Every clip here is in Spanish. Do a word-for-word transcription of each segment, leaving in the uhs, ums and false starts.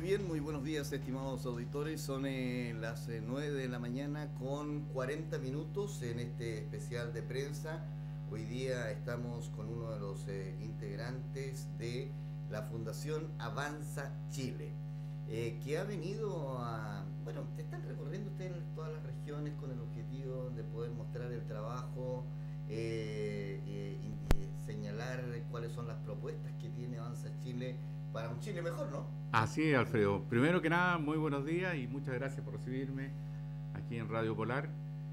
bien, muy buenos días, estimados auditores. Son eh, las eh, nueve de la mañana con cuarenta minutos en este especial de prensa. Hoy día estamos con uno de los eh, integrantes de la Fundación Avanza Chile, eh, que ha venido a... Bueno, están recorriendo ustedes todas las regiones con el objetivo de poder mostrar el trabajo, eh, eh, y, eh, señalar cuáles son las propuestas que tiene Avanza Chile para un Chile mejor, ¿no? Así es, Alfredo. Primero que nada, muy buenos días y muchas gracias por recibirme aquí en Radio Polar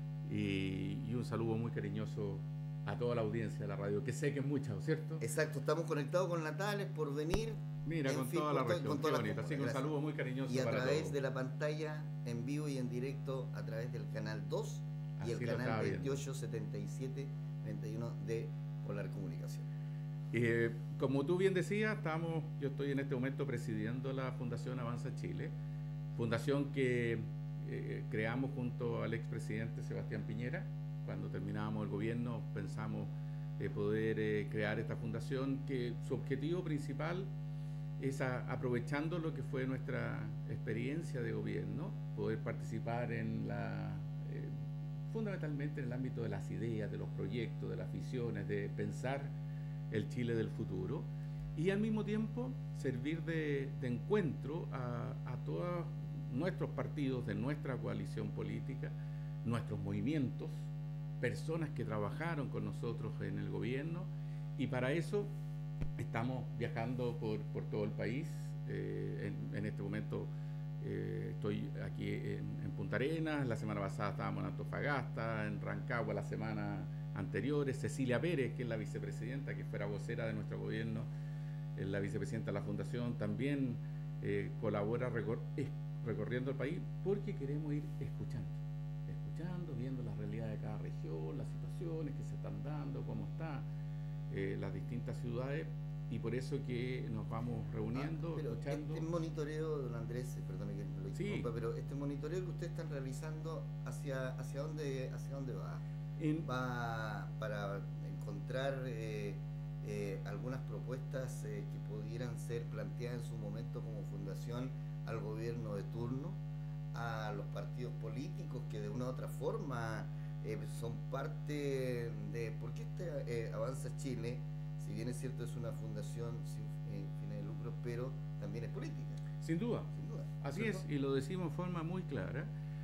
y, y un saludo muy cariñoso a toda la audiencia de la radio, que sé que es mucha, ¿cierto? Exacto, estamos conectados con Natales por venir. Mira, con fin, toda la con región, con qué toda bonito. Así que un saludo muy cariñoso y a para través todos. de la pantalla en vivo y en directo a través del canal dos y Así el lo canal estaba veintiocho setenta y siete treinta y uno de Polar Comunicación. Eh, como tú bien decías, estamos, yo estoy en este momento presidiendo la Fundación Avanza Chile, fundación que eh, creamos junto al expresidente Sebastián Piñera. Cuando terminábamos el gobierno pensamos eh, poder eh, crear esta fundación, que su objetivo principal es, a, aprovechando lo que fue nuestra experiencia de gobierno, poder participar en la, eh, fundamentalmente en el ámbito de las ideas, de los proyectos, de las visiones, de pensar el Chile del futuro, y al mismo tiempo servir de, de encuentro a, a todos nuestros partidos de nuestra coalición política, nuestros movimientos, personas que trabajaron con nosotros en el gobierno, y para eso estamos viajando por, por todo el país. Eh, en, en este momento eh, estoy aquí en, en Punta Arenas, la semana pasada estábamos en Antofagasta, en Rancagua la semana anteriores. Cecilia Pérez, que es la vicepresidenta, que fuera vocera de nuestro gobierno, eh, la vicepresidenta de la Fundación, también eh, colabora recor es, recorriendo el país, porque queremos ir escuchando, escuchando, viendo la realidad de cada región, las situaciones que se están dando, cómo están eh, las distintas ciudades, y por eso que nos vamos reuniendo, ah, pero escuchando. Este monitoreo, don Andrés, perdone que lo interrumpa, Sí. pero este monitoreo que ustedes están realizando, ¿hacia, hacia, dónde, hacia dónde va? En, va para encontrar eh, eh, algunas propuestas eh, que pudieran ser planteadas en su momento como fundación al gobierno de turno, a los partidos políticos que de una u otra forma eh, son parte de... Porque este eh, Avanza Chile, si bien es cierto, es una fundación sin eh, fines de lucro, pero también es política. Sin duda, sin duda así ¿cierto? Es, y lo decimos de forma muy clara,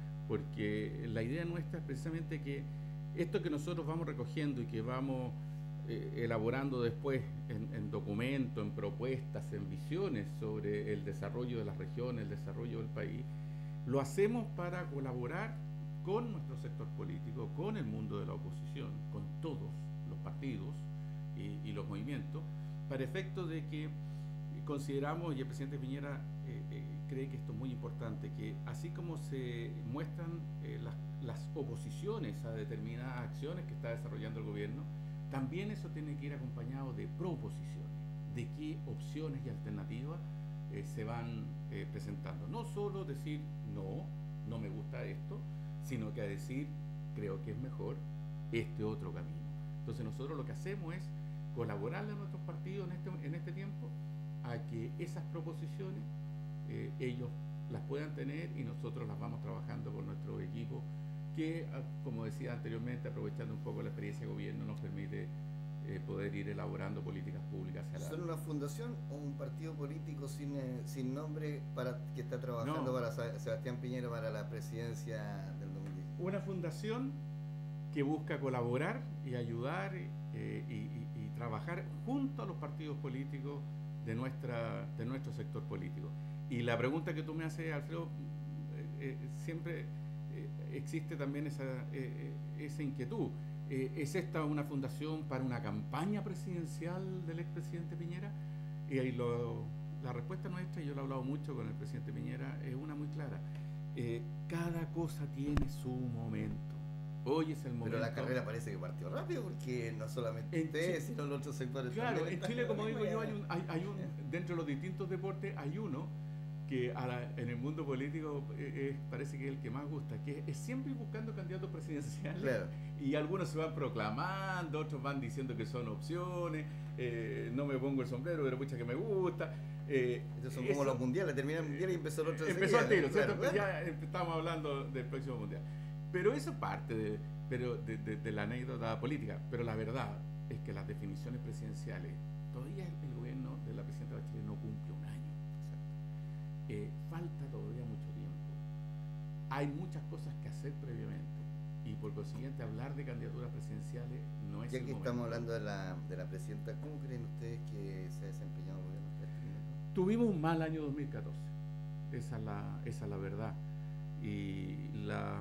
porque la idea nuestra es precisamente que esto que nosotros vamos recogiendo y que vamos eh, elaborando después en, en documentos, en propuestas, en visiones sobre el desarrollo de las regiones, el desarrollo del país, lo hacemos para colaborar con nuestro sector político, con el mundo de la oposición, con todos los partidos y, y los movimientos, para efecto de que consideramos, y el presidente Piñera eh, eh, cree que esto es muy importante, que así como se muestran eh, las, las oposiciones a determinadas acciones que está desarrollando el gobierno, también eso tiene que ir acompañado de proposiciones, de qué opciones y alternativas eh, se van eh, presentando. No solo decir, no, no me gusta esto, sino que a decir, creo que es mejor este otro camino. Entonces nosotros lo que hacemos es colaborarle a nuestros partidos en este, en este tiempo, a que esas proposiciones eh, ellos las puedan tener, y nosotros las vamos trabajando con nuestro equipo, que, como decía anteriormente, aprovechando un poco la experiencia de gobierno, nos permite eh, poder ir elaborando políticas públicas hacia la... ¿Son una fundación o un partido político sin, eh, sin nombre para que está trabajando no. para Sebastián Piñera para la presidencia del dos mil diez? Una fundación que busca colaborar y ayudar eh, y, y, y trabajar junto a los partidos políticos de nuestra de nuestro sector político. Y la pregunta que tú me haces, Alfredo, eh, eh, siempre eh, existe también esa, eh, esa inquietud. Eh, ¿Es esta una fundación para una campaña presidencial del expresidente Piñera? Y ahí lo, la respuesta nuestra, y yo lo he hablado mucho con el presidente Piñera, es una muy clara. Eh, cada cosa tiene su momento. Hoy es el momento. Pero la carrera parece que partió rápido, porque no solamente en ustedes, sino los otros sectores. Claro, en Chile, como digo yo, hay un, hay, hay un, dentro de los distintos deportes hay uno que a la, en el mundo político eh, eh, parece que es el que más gusta, que es siempre buscando candidatos presidenciales. Claro. Y algunos se van proclamando, otros van diciendo que son opciones, eh, no me pongo el sombrero, pero pucha que me gusta. Eh, Estos son eso, como los mundiales, termina el mundial y empezó el otro. Empezó el tiro, claro, ¿cierto? Ya estamos hablando del próximo mundial. Pero eso es parte de, pero de, de, de la anécdota política. Pero la verdad es que las definiciones presidenciales, todavía el, el gobierno de la presidenta Bachelet no cumple un año. Eh, falta todavía mucho tiempo. Hay muchas cosas que hacer previamente. Y por consiguiente, hablar de candidaturas presidenciales no es ya el que momento. Estamos hablando de la, de la presidenta, ¿cómo creen ustedes que se ha desempeñado el gobierno hasta este minuto? Tuvimos un mal año dos mil catorce, esa es la, esa es la verdad. Y la,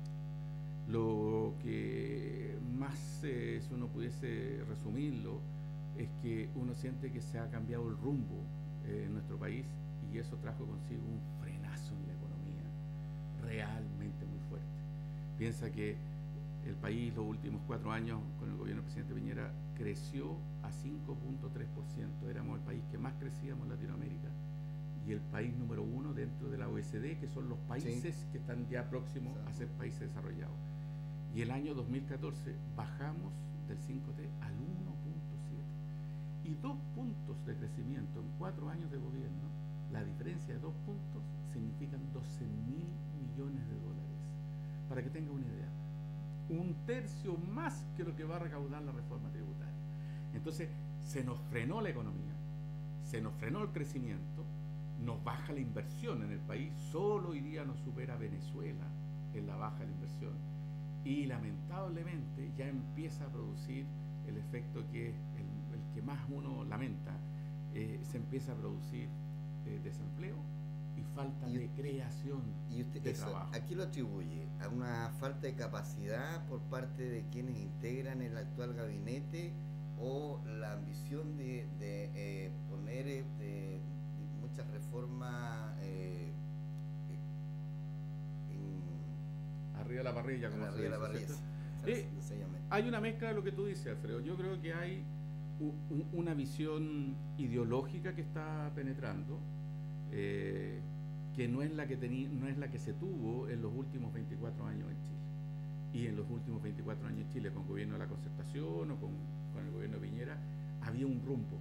lo que más, eh, si uno pudiese resumirlo, es que uno siente que se ha cambiado el rumbo eh, en nuestro país, y eso trajo consigo un frenazo en la economía realmente muy fuerte. Piensa que el país los últimos cuatro años con el gobierno del presidente Piñera creció a cinco punto tres por ciento. Éramos el país que más crecíamos en Latinoamérica y el país número uno dentro de la O E C D, que son los países sí. que están ya próximos sí. a ser países desarrollados. Y el año dos mil catorce bajamos del cinco punto tres al uno punto siete. Y dos puntos de crecimiento en cuatro años de gobierno, la diferencia de dos puntos significan doce mil millones de dólares. Para que tenga una idea, un tercio más que lo que va a recaudar la reforma tributaria. Entonces, se nos frenó la economía, se nos frenó el crecimiento, nos baja la inversión en el país, solo hoy día nos supera Venezuela en la baja de la inversión, y lamentablemente ya empieza a producir el efecto que es el, el que más uno lamenta, eh, se empieza a producir eh, desempleo y falta y, de creación y usted, de eso, trabajo. ¿A qué lo atribuye? ¿A una falta de capacidad por parte de quienes integran el actual gabinete o la ambición de, de eh, poner eh, de, de muchas reformas eh, en, arriba de la parrilla, como arriba se dice, la parrilla, eh, hay una mezcla de lo que tú dices, Alfredo. Yo creo que hay u, una visión ideológica que está penetrando, Eh, que no es la que tení, no es la que se tuvo en los últimos veinticuatro años en Chile. Y en los últimos veinticuatro años en Chile, con el gobierno de la Concertación o con, con el gobierno de Piñera, había un rumbo.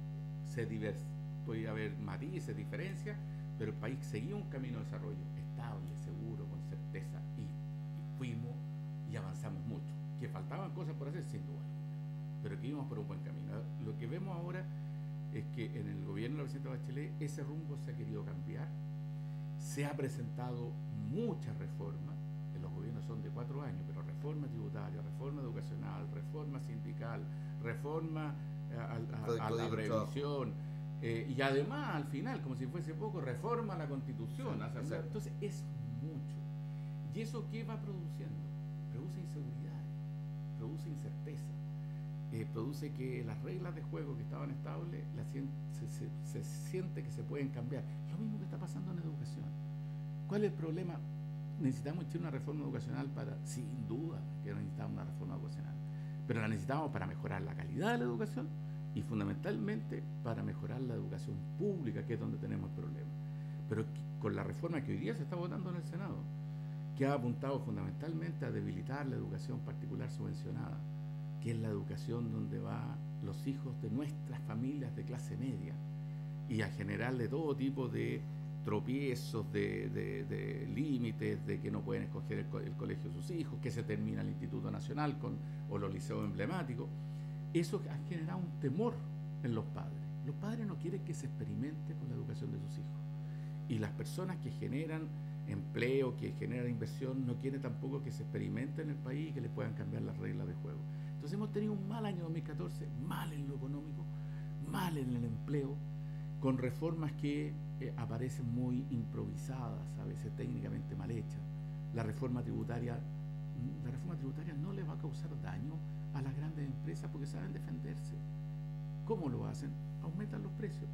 Se divers, podía haber matices, diferencias, pero el país seguía un camino de desarrollo estable, seguro, con certeza, y, y fuimos y avanzamos mucho. Que faltaban cosas por hacer, sin duda, pero que íbamos por un buen camino. Lo que vemos ahora es que en el gobierno de la presidenta Bachelet ese rumbo se ha querido cambiar. Se ha presentado muchas reformas, en los gobiernos son de cuatro años, pero reforma tributaria, reforma educacional, reforma sindical, reforma a, a, a la previsión, eh, y además al final, como si fuese poco, reforma a la Constitución. Sí, o sea, entonces es mucho. ¿Y eso qué va produciendo? Produce inseguridad, produce incerteza. Eh, produce que las reglas de juego que estaban estables la se, se, se siente que se pueden cambiar. Lo mismo que está pasando en educación. ¿Cuál es el problema? ¿Necesitamos una reforma educacional para...? Sin duda que necesitamos una reforma educacional, pero la necesitamos para mejorar la calidad de la educación y fundamentalmente para mejorar la educación pública, que es donde tenemos el problema. Pero con la reforma que hoy día se está votando en el Senado, que ha apuntado fundamentalmente a debilitar la educación particular subvencionada, que es la educación donde van los hijos de nuestras familias de clase media, y a generarle todo tipo de tropiezos, de, de, de límites, de que no pueden escoger el, co el colegio de sus hijos, que se termina el Instituto Nacional con, o los liceos emblemáticos. Eso ha generado un temor en los padres. Los padres no quieren que se experimente con la educación de sus hijos. Y las personas que generan empleo, que generan inversión, no quieren tampoco que se experimente en el país y que les puedan cambiar las reglas de juego. Entonces hemos tenido un mal año dos mil catorce, mal en lo económico, mal en el empleo, con reformas que eh, aparecen muy improvisadas, a veces técnicamente mal hechas. La reforma tributaria, la reforma tributaria no le va a causar daño a las grandes empresas porque saben defenderse. ¿Cómo lo hacen? Aumentan los precios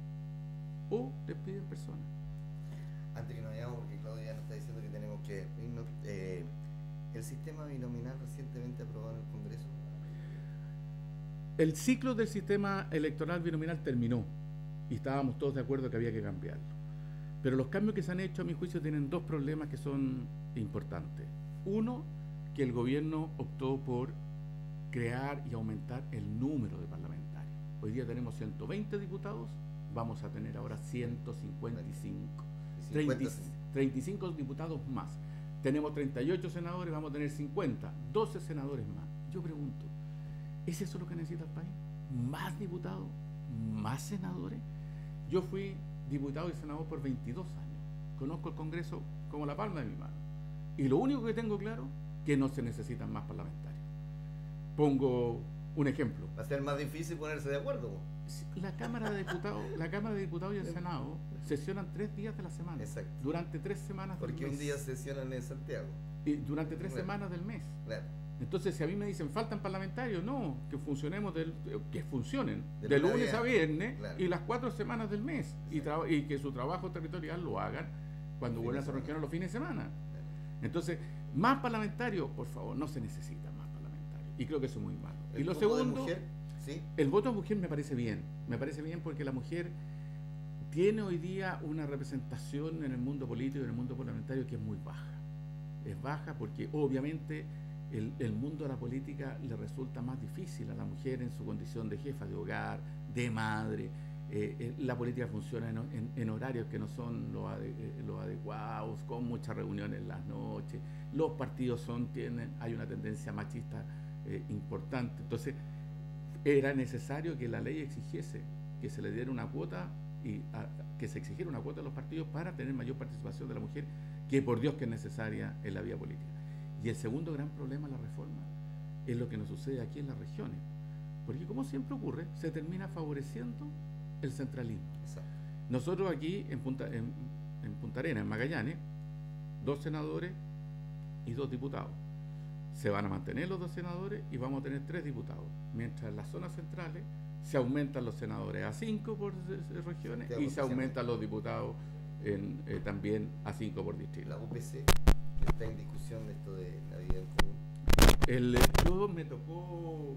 o despiden personas. Antes que nos vayamos, porque Claudio ya nos está diciendo que tenemos que irnos, eh, el sistema binominal recientemente aprobado en el Congreso. El ciclo del sistema electoral binominal terminó y estábamos todos de acuerdo que había que cambiarlo. Pero los cambios que se han hecho, a mi juicio, tienen dos problemas que son importantes. Uno, que el gobierno optó por crear y aumentar el número de parlamentarios. Hoy día tenemos ciento veinte diputados vamos a tener ahora ciento cincuenta y cinco. cincuenta, treinta y cinco diputados más. Tenemos treinta y ocho senadores, vamos a tener cincuenta, doce senadores más. Yo pregunto, ¿es eso lo que necesita el país? ¿Más diputados? ¿Más senadores? Yo fui diputado y senador por veintidós años. Conozco el Congreso como la palma de mi mano. Y lo único que tengo claro, que no se necesitan más parlamentarios. Pongo un ejemplo. Va a ser más difícil ponerse de acuerdo. La Cámara de Diputados, la Cámara de Diputados y el Senado sesionan tres días de la semana. Exacto. Durante tres semanas del mes. Porque un día sesionan en Santiago. Y durante tres Claro. semanas del mes. Claro. Entonces, si a mí me dicen faltan parlamentarios, no, que funcionemos, del, que funcionen De de lunes lunes a a viernes claro. y las cuatro semanas del mes y, Exacto. y que su trabajo territorial lo hagan cuando Fin vuelvan de a ser semana. los fines de semana. Claro. Entonces, más parlamentarios, por favor, no se necesitan más parlamentarios. Y creo que eso es muy malo. El Y lo voto de segundo, mujer, ¿sí? el voto de mujer me parece bien. Me parece bien porque la mujer tiene hoy día una representación en el mundo político y en el mundo parlamentario que es muy baja. Es baja porque obviamente el, el mundo de la política le resulta más difícil a la mujer en su condición de jefa de hogar, de madre. Eh, eh, la política funciona en, en, en horarios que no son los, ade, eh, los adecuados, con muchas reuniones en las noches. Los partidos son, tienen, hay una tendencia machista eh, importante. Entonces, era necesario que la ley exigiese que se le diera una cuota y a, que se exigiera una cuota a los partidos para tener mayor participación de la mujer, que por Dios que es necesaria en la vida política. Y el segundo gran problema de la reforma es lo que nos sucede aquí en las regiones, porque como siempre ocurre, se termina favoreciendo el centralismo. Exacto. Nosotros aquí en Punta, en, en Punta Arenas, en Magallanes, dos senadores y dos diputados. Se van a mantener los dos senadores y vamos a tener tres diputados, mientras en las zonas centrales se aumentan los senadores a cinco por eh, regiones Santiago, y se aumentan los diputados en, eh, también a cinco por distrito. La U P C está en discusión de esto de la vida en común. El, yo me tocó,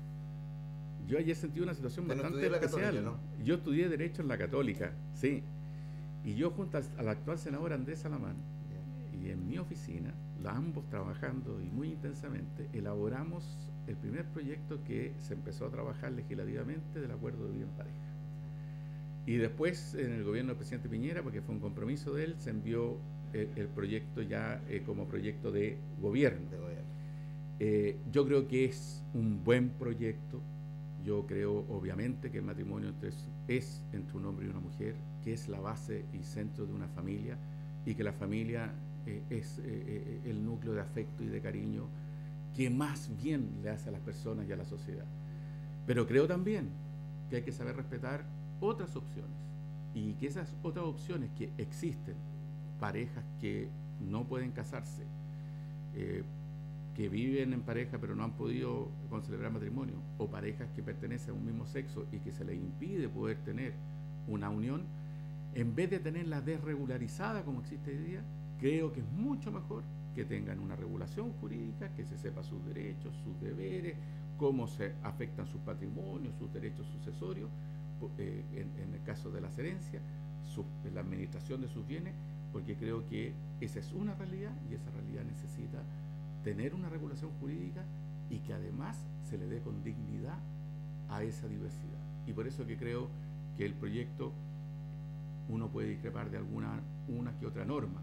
yo ayer sentí una situación Usted no bastante estudió la especial. Católica, ¿no? Yo estudié Derecho en la Católica, sí, y yo junto al, al actual senador Andrés Salamán y en mi oficina, ambos trabajando y muy intensamente, elaboramos el primer proyecto que se empezó a trabajar legislativamente del acuerdo de vida en pareja. Y después, en el gobierno del presidente Piñera, porque fue un compromiso de él, se envió el, el proyecto ya eh, como proyecto de gobierno. De gobierno. Eh, yo creo que es un buen proyecto. Yo creo, obviamente, que el matrimonio entre, es entre un hombre y una mujer, que es la base y centro de una familia, y que la familia eh, es eh, eh, el núcleo de afecto y de cariño que más bien le hace a las personas y a la sociedad. Pero creo también que hay que saber respetar otras opciones, y que esas otras opciones que existen, parejas que no pueden casarse, eh, que viven en pareja pero no han podido celebrar matrimonio, o parejas que pertenecen a un mismo sexo y que se les impide poder tener una unión, en vez de tenerla desregularizada como existe hoy día, creo que es mucho mejor que tengan una regulación jurídica, que se sepa sus derechos, sus deberes, cómo se afectan sus patrimonios, sus derechos sucesorios, eh, en, en el caso de las herencias, su, la administración de sus bienes, porque creo que esa es una realidad y esa realidad necesita tener una regulación jurídica y que además se le dé con dignidad a esa diversidad. Y por eso que creo que el proyecto, uno puede discrepar de alguna una que otra norma,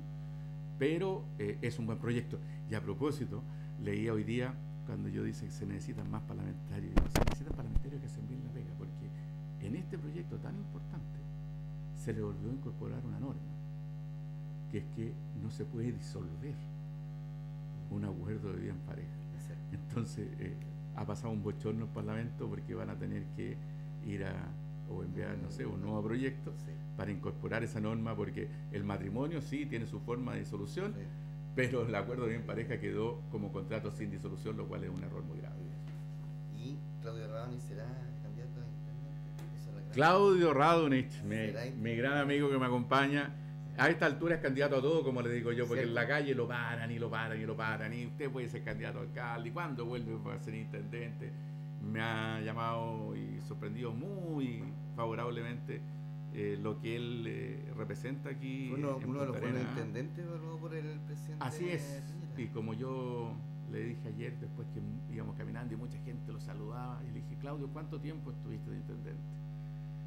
pero eh, es un buen proyecto. Y a propósito, leía hoy día cuando yo dice que se necesitan más parlamentarios, y no se necesitan parlamentarios que hacen bien la pega, porque en este proyecto tan importante se le olvidó incorporar una norma, que es que no se puede disolver un acuerdo de vida en pareja. Exacto. Entonces eh, ha pasado un bochorno en el Parlamento porque van a tener que ir a o enviar, no sé, un nuevo proyecto Sí. para incorporar esa norma, porque el matrimonio sí tiene su forma de disolución, Sí. pero el acuerdo de vida en pareja quedó como contrato sin disolución, lo cual es un error muy grave. ¿Y Claudio Radoni será candidato a intendente? Esa es la gran- Claudio Radonich, mi, ¿Será intendente? mi gran amigo que me acompaña, a esta altura es candidato a todo, como le digo yo, porque ¿Cierto? en la calle lo paran y lo paran y lo paran, y usted puede ser candidato a alcalde, y cuando vuelve a ser intendente. Me ha llamado y sorprendido muy favorablemente eh, lo que él eh, representa aquí. Fue uno, en uno de los Punta buenos Arenas. intendentes evaluado por el presidente. Así es. Piñera. Y como yo le dije ayer, después que íbamos caminando y mucha gente lo saludaba, y le dije, Claudio, ¿cuánto tiempo estuviste de intendente?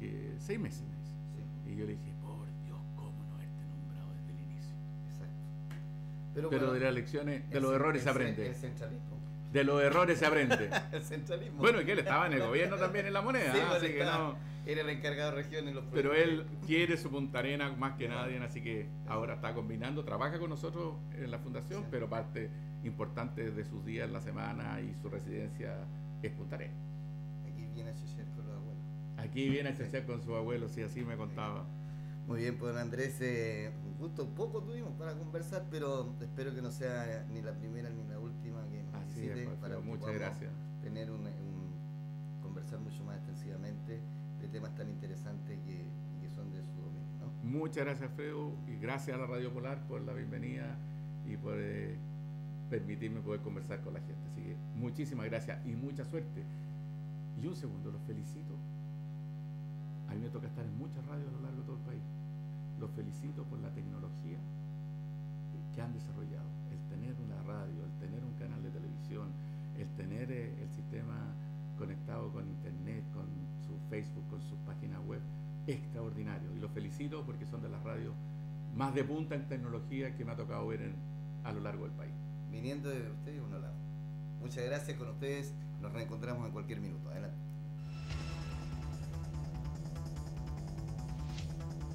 que seis meses me dice. Sí. Y yo le dije, por Dios, ¿cómo no haberte nombrado desde el inicio? Exacto. Pero, Pero bueno, de las elecciones, de el los cen- errores se el cen- aprende. El centralismo. De los errores se aprende. El centralismo. Bueno, y que él estaba en el gobierno también en La Moneda, Sí, ¿ah? bueno, así que estaba- no. Era el encargado de región en los Pero él proyectos. quiere su Punta Arenas más que Claro. nadie, así que ahora está combinando, trabaja con nosotros en la fundación, Sí. pero parte importante de sus días en la semana y su residencia es Punta Arenas. Aquí viene a chechear con los abuelos. Aquí viene a chechear con su abuelo, si así me contaba. Muy bien, pues Andrés, eh, un gusto, poco tuvimos para conversar, pero espero que no sea ni la primera ni la última que me Así visite, es, Alfredo, para que muchas podamos gracias. tener un, un- conversar mucho más extensivamente de temas tan interesantes que, que son de su dominio, ¿no? Muchas gracias, Alfredo, y gracias a la Radio Polar por la bienvenida y por eh, permitirme poder conversar con la gente. Así que muchísimas gracias y mucha suerte. Y un segundo, los felicito. A mí me toca estar en muchas radios a lo largo de todo el país. Los felicito por la tecnología que han desarrollado. El tener una radio, el tener un canal de televisión, el tener eh, el sistema conectado con internet, con su Facebook, con sus páginas web, extraordinario. Y los felicito porque son de las radios más de punta en tecnología que me ha tocado ver en, a lo largo del país. Viniendo de ustedes, uno lado. Muchas gracias con ustedes, nos reencontramos en cualquier minuto. Adelante.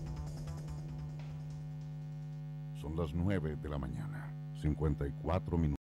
Son las nueve de la mañana, cincuenta y cuatro minutos.